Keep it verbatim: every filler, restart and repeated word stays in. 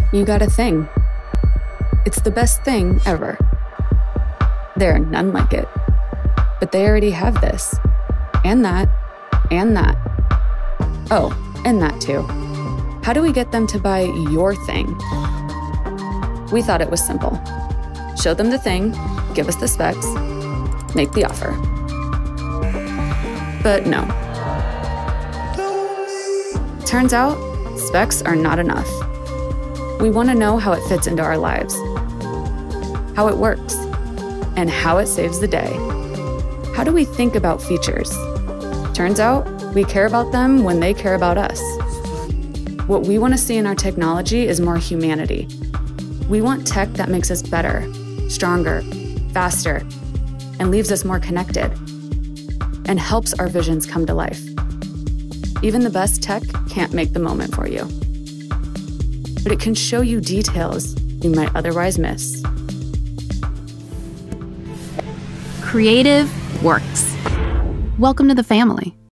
You got a thing. It's the best thing ever. There are none like it. But they already have this, and that, and that. Oh, and that too. How do we get them to buy your thing? We thought it was simple. Show them the thing, give us the specs, make the offer. But no. Turns out, specs are not enough. We want to know how it fits into our lives, how it works, and how it saves the day. How do we think about features? Turns out, we care about them when they care about us. What we want to see in our technology is more humanity. We want tech that makes us better, stronger, faster, and leaves us more connected, and helps our visions come to life. Even the best tech can't make the moment for you, but it can show you details you might otherwise miss. Creative works. Welcome to the family.